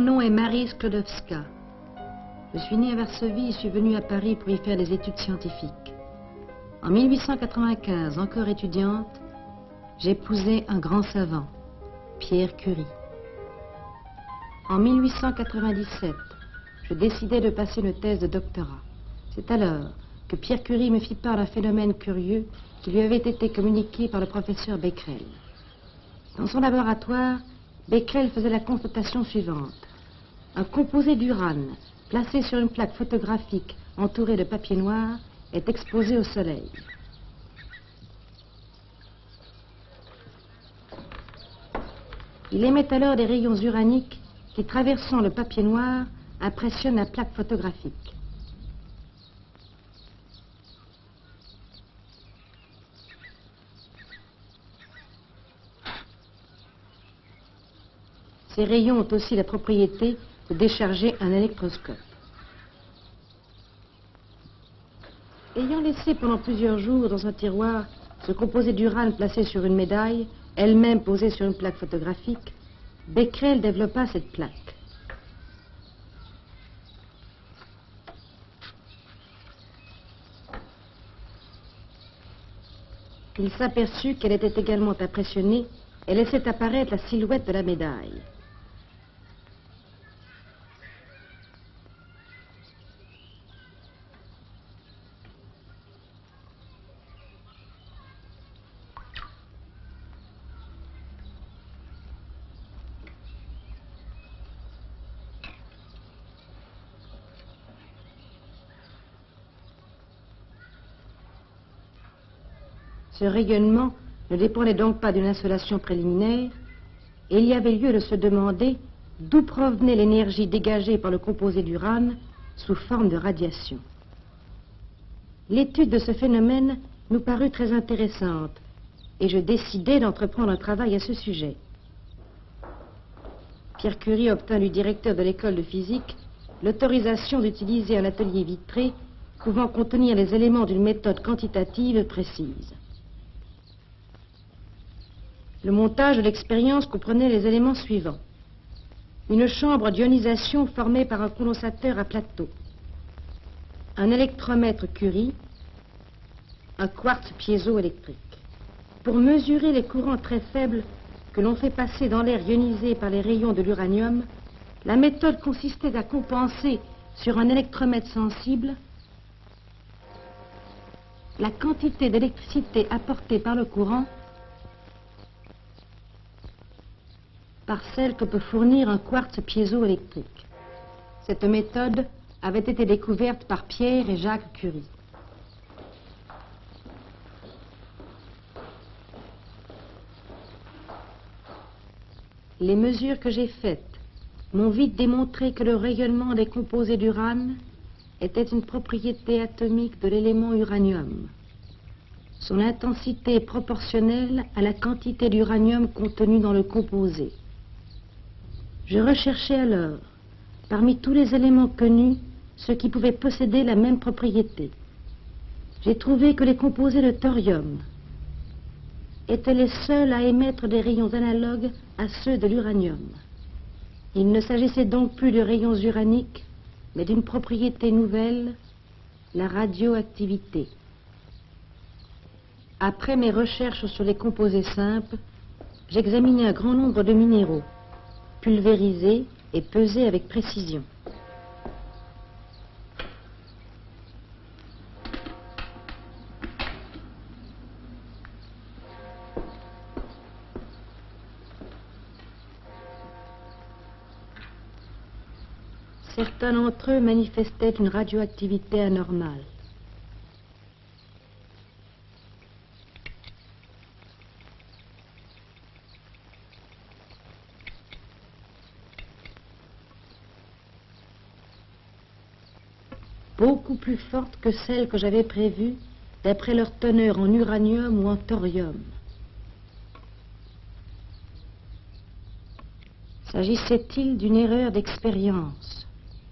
nom est Marie Sklodowska. Je suis née à Varsovie et suis venue à Paris pour y faire des études scientifiques. En 1895, encore étudiante, j'épousai un grand savant, Pierre Curie. En 1897, je décidai de passer une thèse de doctorat. C'est alors que Pierre Curie me fit part d'un phénomène curieux qui lui avait été communiqué par le professeur Becquerel. Dans son laboratoire, Becquerel faisait la constatation suivante. Un composé d'urane, placé sur une plaque photographique entourée de papier noir, est exposé au soleil. Il émet alors des rayons uraniques qui, traversant le papier noir, impressionnent la plaque photographique. Ces rayons ont aussi la propriété de décharger un électroscope. Ayant laissé pendant plusieurs jours dans un tiroir ce composé d'urane placé sur une médaille, elle-même posée sur une plaque photographique, Becquerel développa cette plaque. Il s'aperçut qu'elle était également impressionnée et laissait apparaître la silhouette de la médaille. Ce rayonnement ne dépendait donc pas d'une installation préliminaire, et il y avait lieu de se demander d'où provenait l'énergie dégagée par le composé d'urane sous forme de radiation. L'étude de ce phénomène nous parut très intéressante, et je décidai d'entreprendre un travail à ce sujet. Pierre Curie obtint du directeur de l'école de physique l'autorisation d'utiliser un atelier vitré pouvant contenir les éléments d'une méthode quantitative précise. Le montage de l'expérience comprenait les éléments suivants. Une chambre d'ionisation formée par un condensateur à plateau, un électromètre Curie, un quartz piézoélectrique. Pour mesurer les courants très faibles que l'on fait passer dans l'air ionisé par les rayons de l'uranium, la méthode consistait à compenser sur un électromètre sensible la quantité d'électricité apportée par le courant par celle que peut fournir un quartz piézoélectrique. Cette méthode avait été découverte par Pierre et Jacques Curie. Les mesures que j'ai faites m'ont vite démontré que le rayonnement des composés d'urane était une propriété atomique de l'élément uranium. Son intensité est proportionnelle à la quantité d'uranium contenue dans le composé. Je recherchais alors, parmi tous les éléments connus, ceux qui pouvaient posséder la même propriété. J'ai trouvé que les composés de thorium étaient les seuls à émettre des rayons analogues à ceux de l'uranium. Il ne s'agissait donc plus de rayons uraniques, mais d'une propriété nouvelle, la radioactivité. Après mes recherches sur les composés simples, j'examinai un grand nombre de minéraux, pulvérisés et pesés avec précision. Certains d'entre eux manifestaient une radioactivité anormale. Beaucoup plus fortes que celles que j'avais prévues d'après leur teneur en uranium ou en thorium. S'agissait-il d'une erreur d'expérience?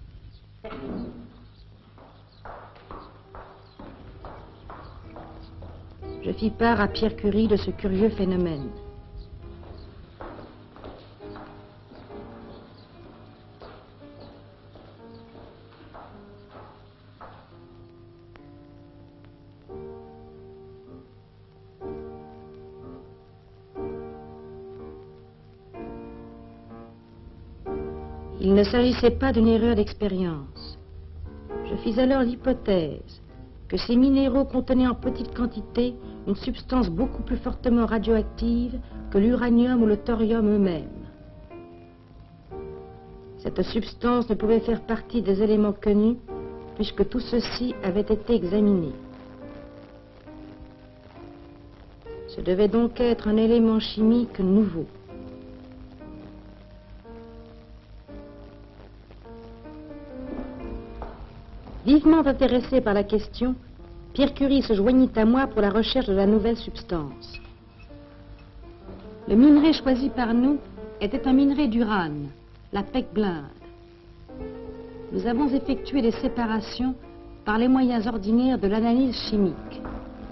Je fis part à Pierre Curie de ce curieux phénomène. Il ne s'agissait pas d'une erreur d'expérience. Je fis alors l'hypothèse que ces minéraux contenaient en petite quantité une substance beaucoup plus fortement radioactive que l'uranium ou le thorium eux-mêmes. Cette substance ne pouvait faire partie des éléments connus puisque tout ceci avait été examiné. Ce devait donc être un élément chimique nouveau. Vivement intéressé par la question, Pierre Curie se joignit à moi pour la recherche de la nouvelle substance. Le minerai choisi par nous était un minerai d'urane, la pecblinde. Nous avons effectué des séparations par les moyens ordinaires de l'analyse chimique.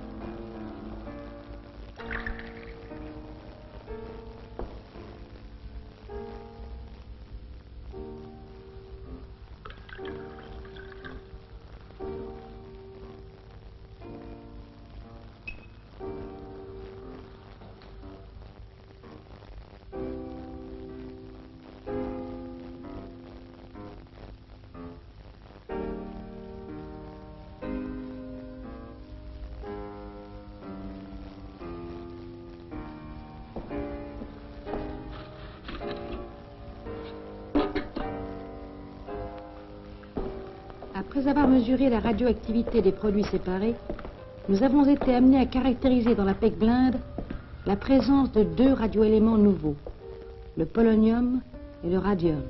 Après avoir mesuré la radioactivité des produits séparés, nous avons été amenés à caractériser dans la pecblinde la présence de deux radioéléments nouveaux, le polonium et le radium.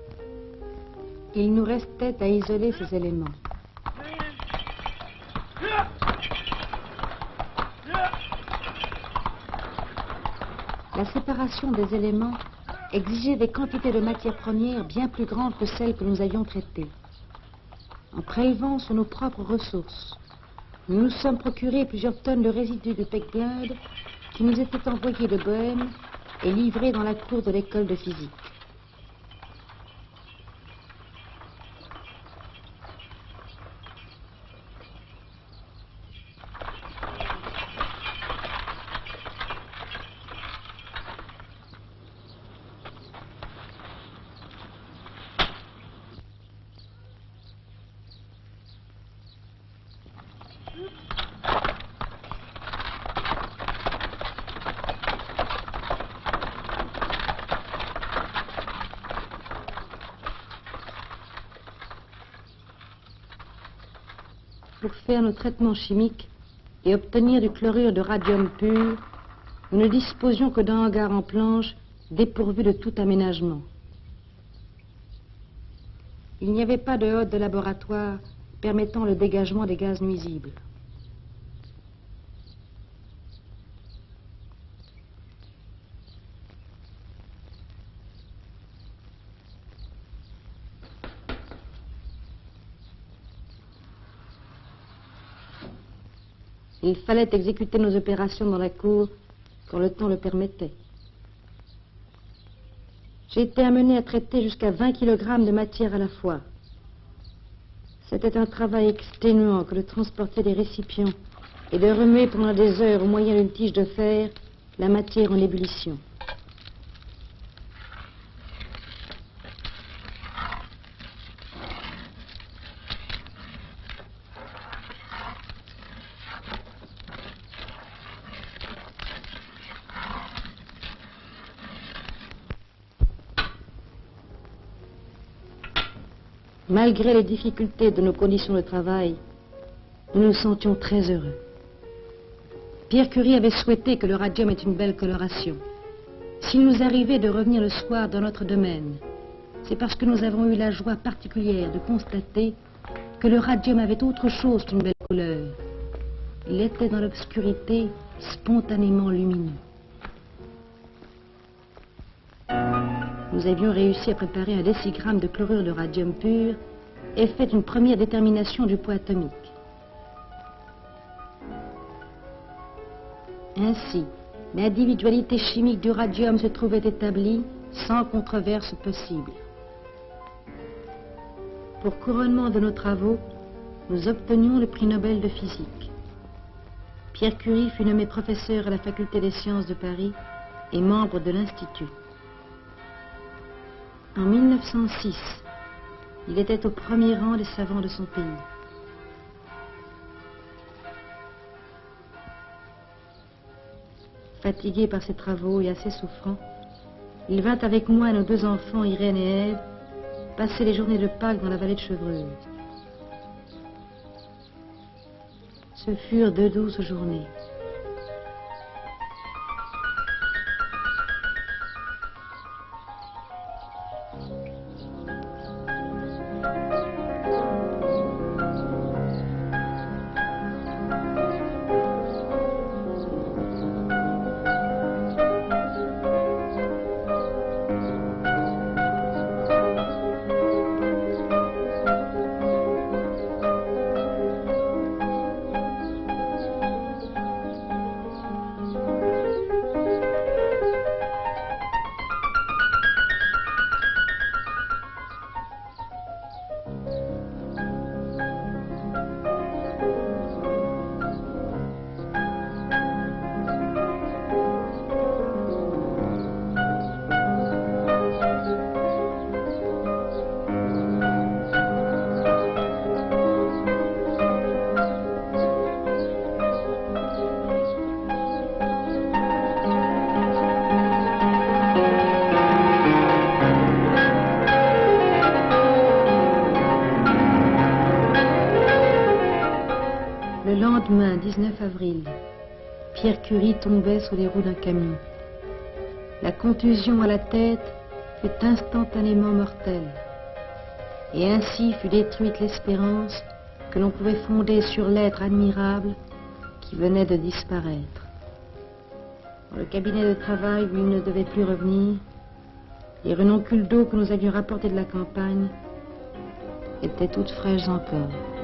Il nous restait à isoler ces éléments. La séparation des éléments exigeait des quantités de matières premières bien plus grandes que celles que nous avions traitées. En prélevant sur nos propres ressources, nous nous sommes procurés plusieurs tonnes de résidus de pecblinde qui nous étaient envoyés de Bohême et livrés dans la cour de l'école de physique. Pour faire nos traitements chimiques et obtenir du chlorure de radium pur, nous ne disposions que d'un hangar en planche dépourvu de tout aménagement. Il n'y avait pas de hotte de laboratoire permettant le dégagement des gaz nuisibles. Il fallait exécuter nos opérations dans la cour quand le temps le permettait. J'ai été amené à traiter jusqu'à 20 kg de matière à la fois. C'était un travail exténuant que de transporter des récipients et de remuer pendant des heures au moyen d'une tige de fer la matière en ébullition. Malgré les difficultés de nos conditions de travail, nous nous sentions très heureux. Pierre Curie avait souhaité que le radium ait une belle coloration. S'il nous arrivait de revenir le soir dans notre domaine, c'est parce que nous avons eu la joie particulière de constater que le radium avait autre chose qu'une belle couleur. Il était dans l'obscurité spontanément lumineux. Nous avions réussi à préparer un décigramme de chlorure de radium pur et fait une première détermination du poids atomique. Ainsi, l'individualité chimique du radium se trouvait établie sans controverse possible. Pour couronnement de nos travaux, nous obtenions le prix Nobel de physique. Pierre Curie fut nommé professeur à la Faculté des sciences de Paris et membre de l'Institut. En 1906, il était au premier rang des savants de son pays. Fatigué par ses travaux et assez souffrant, il vint avec moi et nos 2 enfants, Irène et Ève, passer les journées de Pâques dans la vallée de Chevreuse. Ce furent 2 douces journées. Le lendemain, 19 avril, Pierre Curie tombait sous les roues d'un camion. La contusion à la tête fut instantanément mortelle. Et ainsi fut détruite l'espérance que l'on pouvait fonder sur l'être admirable qui venait de disparaître. Dans le cabinet de travail où il ne devait plus revenir, les renoncules d'eau que nous avions rapportés de la campagne étaient toutes fraîches encore.